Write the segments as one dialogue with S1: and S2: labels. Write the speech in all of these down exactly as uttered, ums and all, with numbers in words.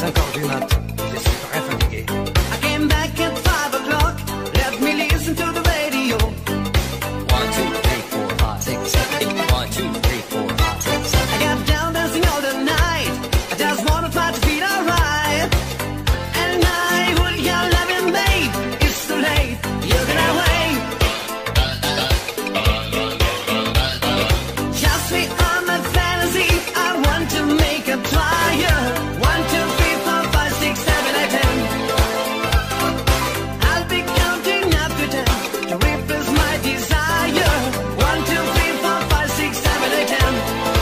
S1: c'est encore du mat. Je suis très fatigué.
S2: I came back at five o'clock. Let me listen to the radio.
S3: One, two, three, four, five, six, seven, eight. One, two, three, four, five, six, seven.
S2: I got down dancing all the night. I just wanna try to feel alright. And I would your loving babe. It's too late. You're gonna wait. Just me on my fantasy. I want to make a trial. One, two, three, four, five, six, seven, eight, ten. I'll be counting up to ten to replace my desire. One, two, three, four, five, six, seven, eight, ten.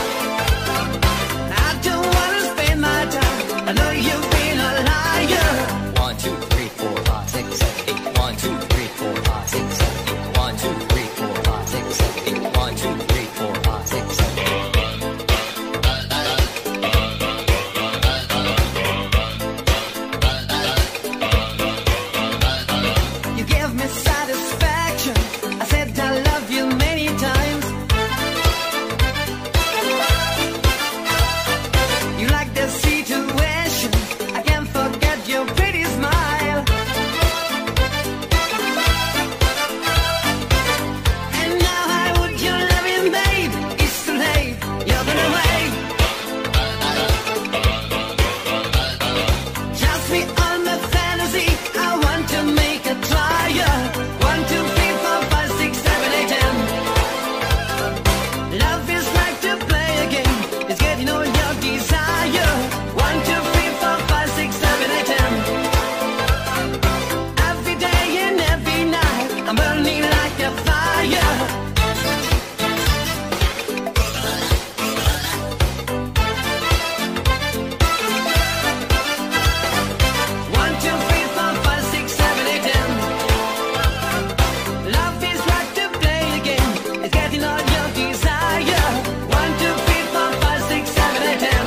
S2: I don't wanna spend my time. I know you've been a liar.
S3: One, two, three, four, five, six, seven, eight. One, two, three, four, five, six, seven, eight. One, two, three, four, five, six, seven, eight. One, two, three, four, five, six, seven, eight.
S2: You gave me satisfaction. I said I love you many times. You like the situation. I can't forget your pretty smile. And now I would your loving babe. It's too late. You're gonna wait. Just me on the fantasy. I want to make a trial. One, two, three, four, five, six, seven, eight, ten. Love is like to play a game. It's getting all your desire. One, two, three, four, five, six, seven, eight, ten. Every day and every night, I'm burning like a fire. One, two, three, four, five, six, seven, eight, ten. Love is like to play a game. It's getting all your desire. One, two, three, four, five, six, seven, eight, ten.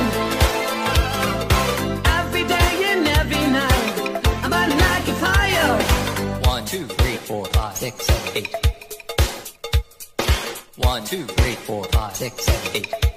S2: Every day and every night, I'm burning like a fire.
S3: One, two, three, four, five, six, seven, eight. One, two, three, four, five, six, seven, eight.